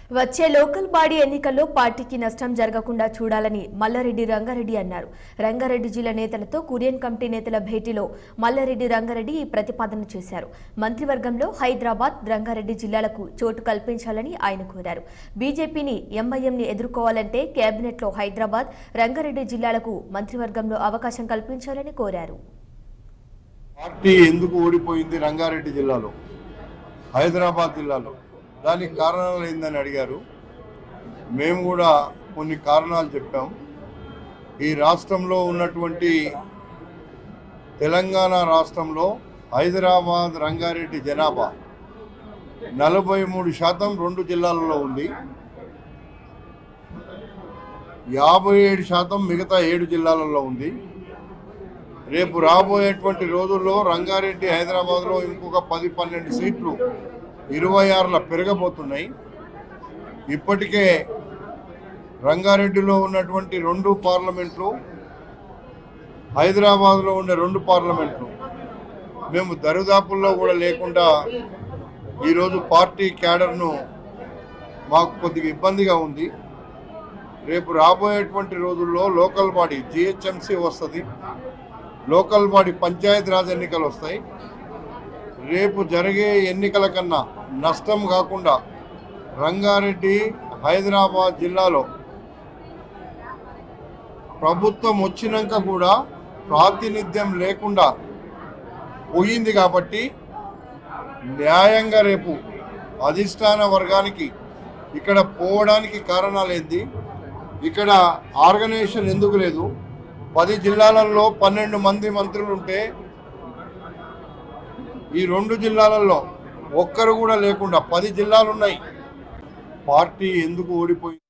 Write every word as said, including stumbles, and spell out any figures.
వచ్చే local body ఎన్నికల్లో పార్టీకి నష్టం జరగకుండా చూడాలని మల్లారెడ్డి రంగారెడ్డి అన్నారు. రంగారెడ్డి జిల్లా నేతలతో కురియన్ కమిటీ నేతల భేటీలో మల్లారెడ్డి రంగారెడ్డి ఈ ప్రతిపాదన చేశారు. మంత్రివర్గంలో హైదరాబాద్, రంగారెడ్డి జిల్లాలకు చోటు కల్పించాలని ఆయన కోరారు. బీజేపీని, ఎంఐఎంని ఎదుర్కోవాలంటే కేబినెట్లో హైదరాబాద్, రంగారెడ్డి జిల్లాలకు మంత్రివర్గంలో అవకాశం కల్పించాలని కోరారు. పార్టీ ఎందుకు ఓడిపోయింది రంగారెడ్డి జిల్లాలో, హైదరాబాద్ జిల్లాలో, దానికి కారణాలు ఏందని అడిగారు. మేము కూడా కొన్ని కారణాలు చెప్పాం. ఈ రాష్ట్రంలో ఉన్నటువంటి తెలంగాణ రాష్ట్రంలో హైదరాబాద్, రంగారెడ్డి జనాభా నలభై మూడు శాతం రెండు జిల్లాలలో ఉంది. యాభై ఏడు శాతం మిగతా ఏడు జిల్లాలలో ఉంది. రేపు రాబోయేటువంటి రోజుల్లో రంగారెడ్డి, హైదరాబాద్లో ఇంకొక పది పన్నెండు సీట్లు ఇరవై ఆరుల పెరగబోతున్నాయి. ఇప్పటికే రంగారెడ్డిలో ఉన్నటువంటి రెండు పార్లమెంట్లు, హైదరాబాద్లో ఉండే రెండు పార్లమెంట్లు మేము దరిదాపుల్లో కూడా లేకుండా ఈరోజు పార్టీ క్యాడర్ను మాకు కొద్దిగా ఇబ్బందిగా ఉంది. రేపు రాబోయేటువంటి రోజుల్లో లోకల్ బాడీ జిహెచ్ఎంసీ వస్తుంది, లోకల్ బాడీ పంచాయతీరాజ్ ఎన్నికలు వస్తాయి. రేపు జరిగే ఎన్నికల కన్నా నష్టం కాకుండా రంగారెడ్డి, హైదరాబాద్ జిల్లాలో ప్రభుత్వం వచ్చినాక కూడా ప్రాతినిధ్యం లేకుండా పోయింది. కాబట్టి న్యాయంగా రేపు అధిష్టాన వర్గానికి ఇక్కడ పోవడానికి కారణాలు ఏంది, ఇక్కడ ఆర్గనైజేషన్ ఎందుకు లేదు, పది జిల్లాలలో పన్నెండు మంది మంత్రులు ఉంటే ఈ రెండు జిల్లాలలో ఒక్కరు కూడా లేకుండా పది జిల్లాలు ఉన్నాయి. పార్టీ ఎందుకు ఓడిపోయింది?